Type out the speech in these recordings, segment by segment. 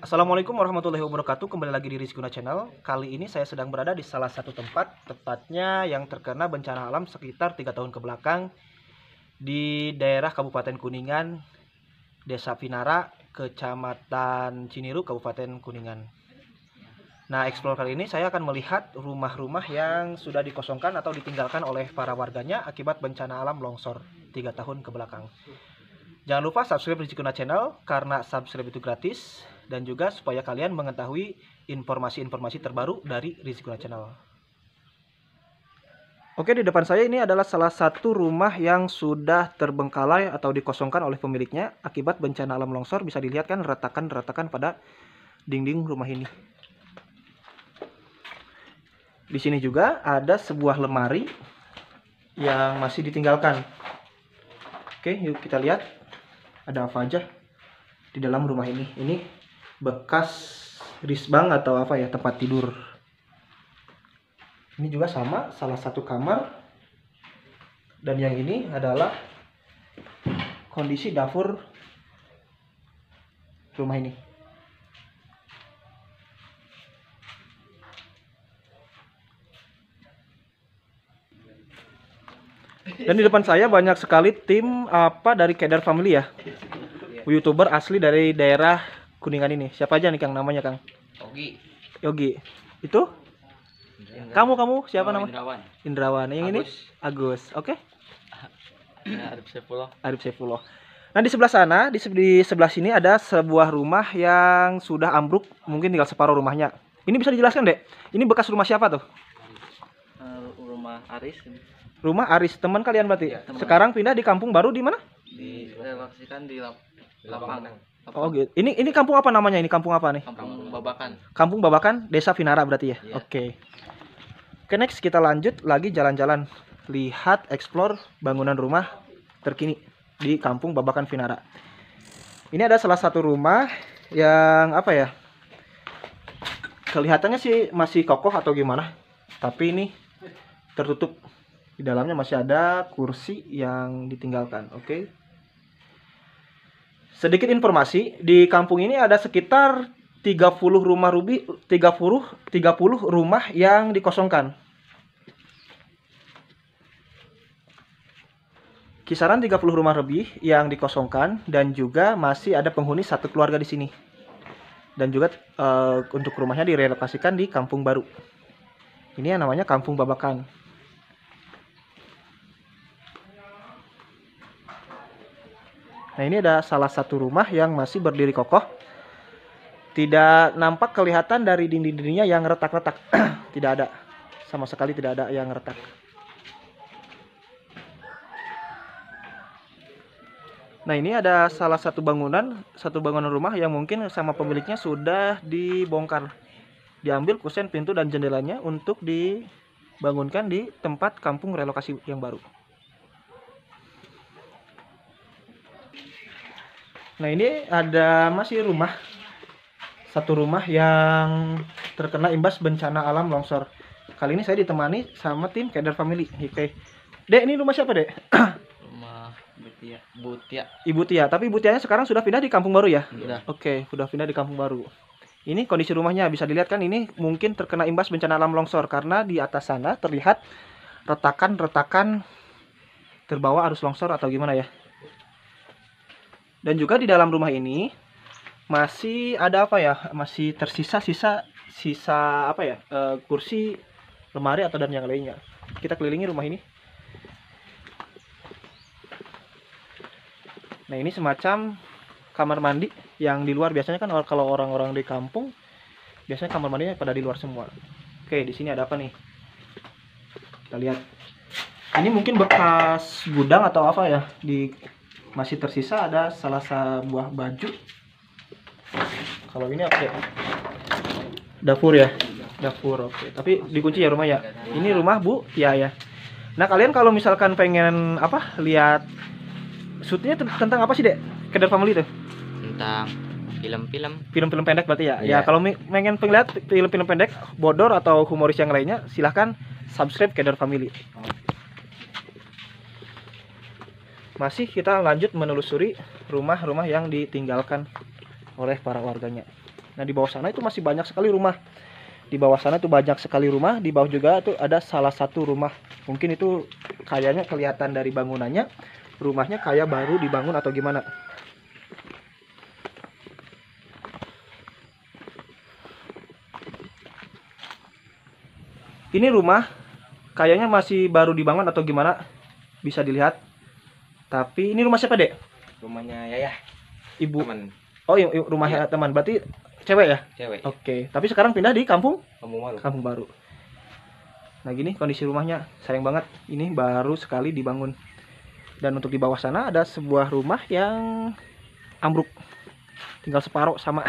Assalamualaikum warahmatullahi wabarakatuh. Kembali lagi di Rizkuna Channel. Kali ini saya sedang berada di salah satu tempat, tepatnya yang terkena bencana alam sekitar 3 tahun ke belakang di daerah Kabupaten Kuningan, Desa Pinara, Kecamatan Ciniru, Kabupaten Kuningan. Nah, explore kali ini saya akan melihat rumah-rumah yang sudah dikosongkan atau ditinggalkan oleh para warganya akibat bencana alam longsor 3 tahun ke belakang. Jangan lupa subscribe Rizkuna Channel karena subscribe itu gratis, dan juga supaya kalian mengetahui informasi-informasi terbaru dari Rizkuna Channel. Oke, di depan saya ini adalah salah satu rumah yang sudah terbengkalai atau dikosongkan oleh pemiliknya akibat bencana alam longsor. Bisa dilihat kan retakan-retakan pada dinding rumah ini. Di sini juga ada sebuah lemari yang masih ditinggalkan. Oke, yuk kita lihat ada apa aja di dalam rumah ini. Ini bekas risbang atau apa ya, tempat tidur. Ini juga sama, salah satu kamar. Dan yang ini adalah kondisi dapur rumah ini. Dan di depan saya banyak sekali tim dari Kedar Family ya. YouTuber asli dari daerah Kuningan ini. Siapa aja nih Kang namanya, Kang? Yogi. Itu? Kamu siapa nama? Indrawan. Yang ini? Agus. Oke. Arif Saifullah. Nah, di sebelah sana, di sebelah sini ada sebuah rumah yang sudah ambruk, mungkin tinggal separuh rumahnya. Ini bisa dijelaskan, Dek? Ini bekas rumah siapa tuh? Rumah Aris. Rumah Aris, teman kalian berarti? Ya, teman. Sekarang pindah di kampung baru di mana? Direlokasikan di Lapang. Oh gitu. Ini kampung apa namanya? Ini kampung apa nih? Kampung Babakan. Kampung Babakan, Desa Pinara berarti ya? Iya. Oke, next kita lanjut lagi jalan-jalan. Lihat, explore bangunan rumah terkini di Kampung Babakan Pinara. Ini ada salah satu rumah yang apa ya? Kelihatannya sih masih kokoh atau gimana. Tapi ini tertutup. Di dalamnya masih ada kursi yang ditinggalkan. Oke. Sedikit informasi, di kampung ini ada sekitar 30 rumah yang dikosongkan. Kisaran 30 rumah lebih yang dikosongkan, dan juga masih ada penghuni satu keluarga di sini. Dan juga untuk rumahnya direlokasikan di kampung baru. Ini yang namanya Kampung Babakan. Nah, ini ada salah satu rumah yang masih berdiri kokoh. Tidak nampak kelihatan dari dinding-dindingnya yang retak-retak. Tidak ada. Sama sekali tidak ada yang retak. Nah, ini ada salah satu bangunan rumah yang mungkin sama pemiliknya sudah dibongkar. Diambil kusen, pintu, dan jendelanya untuk dibangunkan di tempat kampung relokasi yang baru. Nah, ini ada masih satu rumah yang terkena imbas bencana alam longsor. Kali ini saya ditemani sama tim Kedar Family. Oke. Dek, ini rumah siapa, Dek? Rumah Bu Tia. Ibu Tia. Tapi Ibu Tianya sekarang sudah pindah di kampung baru ya? Sudah. Oke, sudah pindah di kampung baru. Ini kondisi rumahnya bisa dilihat kan, ini mungkin terkena imbas bencana alam longsor karena di atas sana terlihat retakan-retakan terbawa arus longsor atau gimana ya. Dan juga di dalam rumah ini masih ada apa ya? Masih tersisa sisa apa ya? Kursi, lemari atau dan yang lainnya. Kita kelilingi rumah ini. Nah, ini semacam kamar mandi yang di luar. Biasanya kan kalau orang-orang di kampung biasanya kamar mandinya pada di luar semua. Oke, di sini ada apa nih? Kita lihat. Ini mungkin bekas gudang atau apa ya? Masih tersisa ada salah sebuah baju. Kalau ini apa ya? Dapur ya? Dapur, oke. Tapi dikunci ya rumah ya? Ini rumah Bu Tia ya. Nah, kalian kalau misalkan pengen lihat shootnya tentang apa sih, Dek? Kedar Family tuh? Tentang film-film pendek berarti ya? Iya. Ya, kalau pengen lihat film-film pendek, bodor atau humoris yang lainnya, silahkan subscribe Kedar Family. Masih kita lanjut menelusuri rumah-rumah yang ditinggalkan oleh para warganya. Nah, di bawah sana itu masih banyak sekali rumah. Di bawah sana itu banyak sekali rumah. Di bawah juga tuh ada salah satu rumah. Mungkin itu kayaknya kelihatan dari bangunannya, rumahnya kayak baru dibangun atau gimana. Ini rumah kayaknya masih baru dibangun atau gimana, bisa dilihat. Tapi ini rumah siapa, Dek? Rumahnya Yayah. Ibu. Teman. Oh, rumahnya teman. Berarti cewek ya? Cewek. Oke. Tapi sekarang pindah di kampung? Kamu malu. Kampung baru. Nah, gini kondisi rumahnya. Sayang banget. Ini baru sekali dibangun. Dan untuk di bawah sana ada sebuah rumah yang ambruk. Tinggal separuh sama.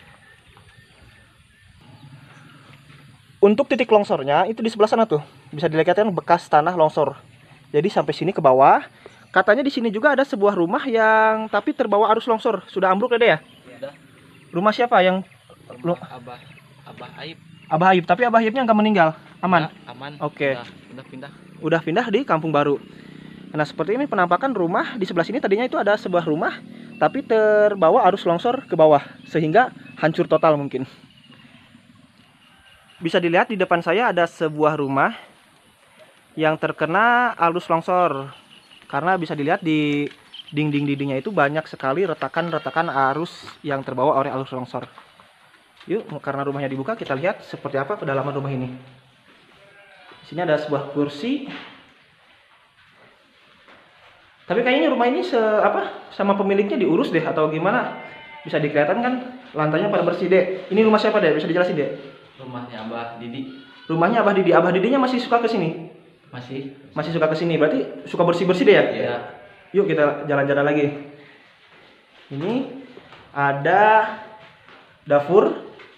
Untuk titik longsornya itu di sebelah sana tuh. Bisa dilihatkan bekas tanah longsor. Jadi sampai sini ke bawah. Katanya di sini juga ada sebuah rumah yang tapi terbawa arus longsor. Sudah ambruk ya, ya? Udah. Rumah siapa yang Abah Aib. Abah Ayub, tapi Abah Ayubnya nggak meninggal. Aman. Udah, aman. Oke. Udah pindah. Udah pindah di kampung baru. Nah, seperti ini penampakan rumah di sebelah sini. Tadinya itu ada sebuah rumah tapi terbawa arus longsor ke bawah sehingga hancur total mungkin. Bisa dilihat di depan saya ada sebuah rumah yang terkena arus longsor. Karena bisa dilihat di dinding-dindingnya itu banyak sekali retakan-retakan arus yang terbawa oleh arus longsor. Yuk, karena rumahnya dibuka, kita lihat seperti apa kedalaman rumah ini. Di sini ada sebuah kursi. Tapi kayaknya rumah ini sama pemiliknya diurus deh atau gimana? Bisa dikelihatan kan lantainya pada bersih, Dek. Ini rumah siapa, Dek? Bisa dijelasin, Dek? Rumahnya Abah Didi. Rumahnya Abah Didi. Abah Didinya masih suka ke sini? Masih suka ke sini. Berarti suka bersih-bersih deh ya? Iya. Yuk kita jalan-jalan lagi. Ini ada dapur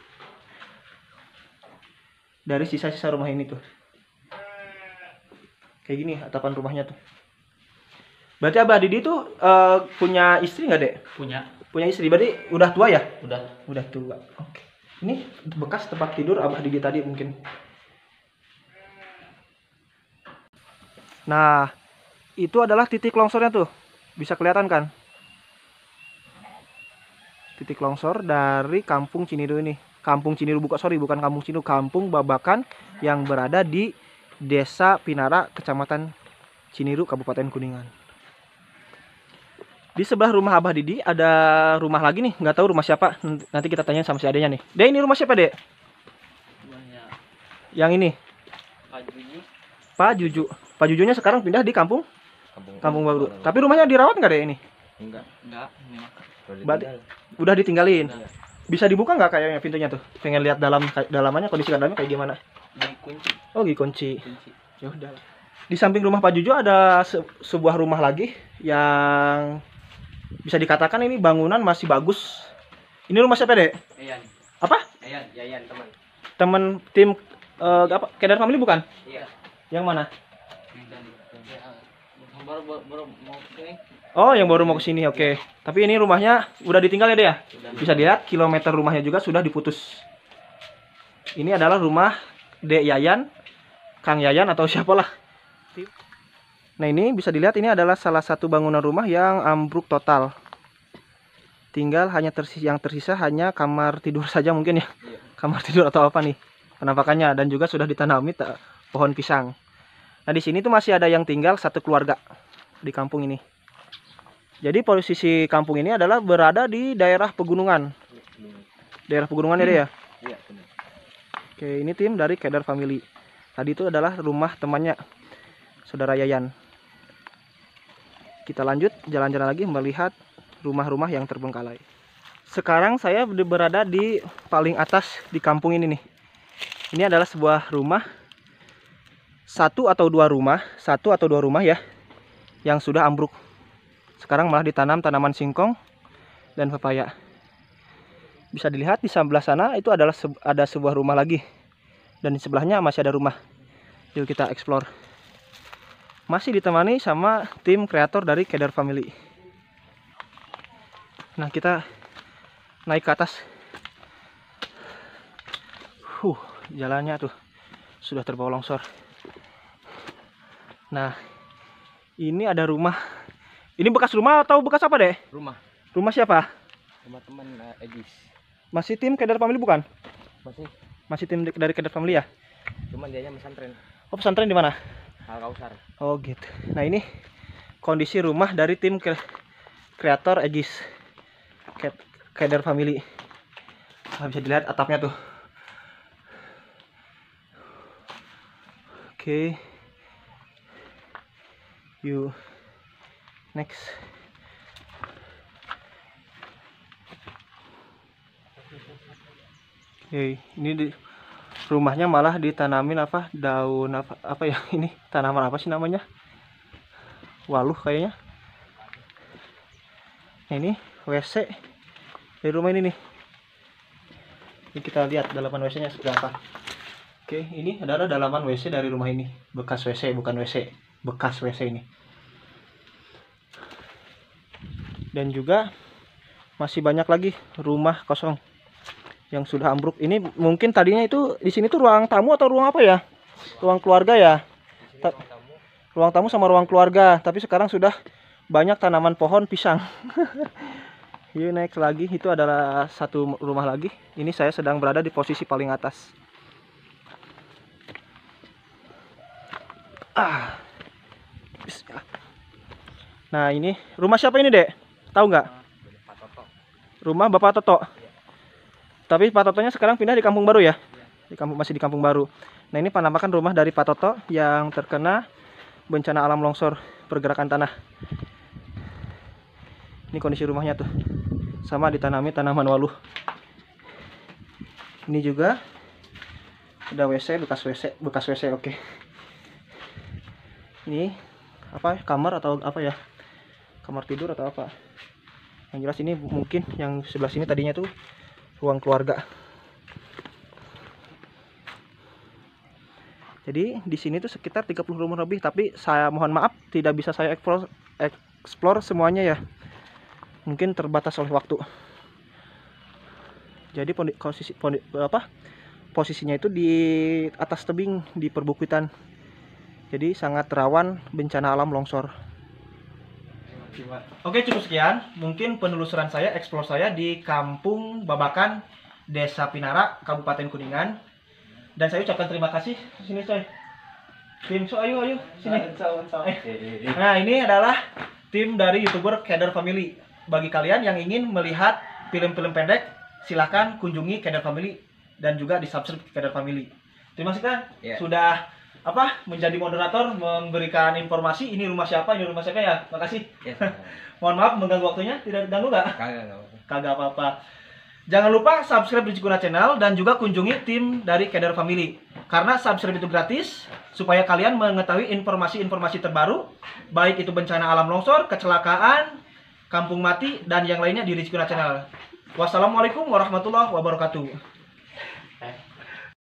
dari sisa-sisa rumah ini tuh. Kayak gini atapan rumahnya tuh. Berarti Abah Didi tuh punya istri nggak, Dek? Punya istri. Berarti udah tua ya? Udah tua. Oke. Ini bekas tempat tidur Abah Didi tadi mungkin. Nah, itu adalah titik longsornya tuh. Bisa kelihatan kan? Titik longsor dari Kampung Ciniru ini. Kampung Ciniru bukan Kampung Ciniru, Kampung Babakan yang berada di Desa Pinara, Kecamatan Ciniru, Kabupaten Kuningan. Di sebelah rumah Abah Didi ada rumah lagi nih, nggak tahu rumah siapa. Nanti kita tanya sama si adenya nih. Dek, ini rumah siapa, Dek? Rumahnya Yang ini. Pak Juju. Pak Juju. Pak Jujunya sekarang pindah di kampung baru. Tapi rumahnya dirawat nggak, Dek, ini? Enggak. Berarti udah ditinggalin. Bisa dibuka nggak kayaknya pintunya tuh? Pengen lihat dalamannya, kondisi dalamnya kayak gimana? Dikunci. Oh, dikunci. Ya udah. Di samping rumah Pak Juju ada sebuah rumah lagi yang bisa dikatakan ini bangunan masih bagus. Ini rumah siapa, Dek? Yayan. Apa? Yayan teman. Teman tim apa? Kedar Family bukan? Iya. Yang mana? Baru mau kesini. Oh, yang baru mau ke sini. Oke. Tapi ini rumahnya udah ditinggal ya, Dek ya? Bisa dilihat kilometer rumahnya juga sudah diputus. Ini adalah rumah Dek Yayan, Kang Yayan atau siapalah. Nah, ini bisa dilihat ini adalah salah satu bangunan rumah yang ambruk total. Tinggal hanya yang tersisa hanya kamar tidur saja mungkin ya. Kamar tidur atau apa nih penampakannya, dan juga sudah ditanami pohon pisang. Nah, di sini tuh masih ada yang tinggal satu keluarga di kampung ini. Jadi posisi kampung ini adalah berada di daerah pegunungan. Daerah pegunungan ya, Dek ya? Iya, benar. Oke, ini tim dari Kedar Family. Tadi itu adalah rumah temannya Saudara Yayan. Kita lanjut jalan-jalan lagi melihat rumah-rumah yang terbengkalai. Sekarang saya berada di paling atas di kampung ini nih. Ini adalah sebuah rumah, satu atau dua rumah ya, yang sudah ambruk. Sekarang malah ditanam tanaman singkong dan pepaya. Bisa dilihat di sebelah sana itu adalah ada sebuah rumah lagi, dan di sebelahnya masih ada rumah. Yuk kita explore. Masih ditemani sama tim kreator dari Kedar Family. Nah, kita naik ke atas. Jalannya tuh sudah terbawa longsor. Nah, ini ada rumah. Ini bekas rumah atau bekas apa, Dek? Rumah Rumah siapa? teman Edis. Masih tim Keder Family bukan? Masih. Masih tim dari Keder Family ya? Cuman dianya pesantren. Oh, pesantren di mana? Al Kausar. Oh gitu. Nah ini kondisi rumah dari tim kreator Egis Keder Family. Nah, bisa dilihat atapnya tuh. Oke. Yuk. Next. Oke, ini di rumahnya malah ditanamin apa? Daun apa ya ini? Tanaman apa sih namanya? Waluh kayaknya. Nah, ini WC dari rumah ini nih. Ini kita lihat dalaman WC-nya seperti apa. Oke, ini adalah dalaman WC dari rumah ini. Bekas WC, bukan WC. Bekas WC ini. Dan juga masih banyak lagi rumah kosong yang sudah ambruk. Ini mungkin tadinya itu di sini tuh ruang tamu atau ruang apa ya? Ruang keluarga ya. Ruang tamu sama ruang keluarga. Tapi sekarang sudah banyak tanaman pohon pisang. Yuk next lagi. Itu adalah satu rumah lagi. Ini saya sedang berada di posisi paling atas. Bismillah. Nah ini rumah siapa ini dek? Tahu nggak? Rumah Bapak Toto. Tapi Pak Totonya sekarang pindah di Kampung Baru ya? Masih di Kampung Baru. Nah ini penampakan rumah dari Pak Toto yang terkena bencana alam longsor pergerakan tanah. Ini kondisi rumahnya tuh. Sama ditanami tanaman waluh. Ini juga ada WC, bekas WC oke. Ini apa? Kamar atau apa ya? Kamar tidur atau apa? Yang jelas ini mungkin yang sebelah sini tadinya tuh ruang keluarga. Jadi di sini tuh sekitar 30 rumah lebih, tapi saya mohon maaf tidak bisa saya explore semuanya ya. Mungkin terbatas oleh waktu. Jadi posisinya itu di atas tebing di perbukitan. Jadi sangat rawan bencana alam longsor. Oke, cukup sekian. Mungkin penelusuran saya, eksplor saya di Kampung Babakan, Desa Pinara, Kabupaten Kuningan. Dan saya ucapkan terima kasih. Sini coy. Tim, so ayo sini. Nah, ini adalah tim dari YouTuber Keder Family. Bagi kalian yang ingin melihat film-film pendek, silahkan kunjungi Keder Family dan juga di-subscribe Keder Family. Terima kasih kan sudah menjadi moderator, memberikan informasi ini rumah siapa ya. Makasih. Mohon maaf mengganggu waktunya, tidak ganggu nggak? Kagak apa-apa. Jangan lupa subscribe di Cikuna Channel dan juga kunjungi tim dari Keder Family. Karena subscribe itu gratis supaya kalian mengetahui informasi-informasi terbaru, baik itu bencana alam longsor, kecelakaan, kampung mati dan yang lainnya di Cikuna Channel. Wassalamualaikum warahmatullahi wabarakatuh.